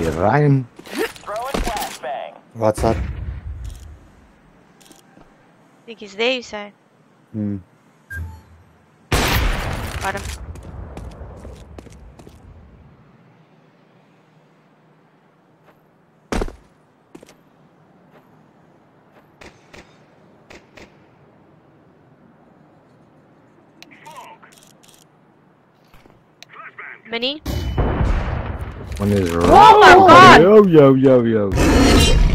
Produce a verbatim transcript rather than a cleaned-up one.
Die Ryan. What's that? I think he's there, you say? Hmm. Got him. Mini? One is Oh my god! Yo, yo, yo, yo.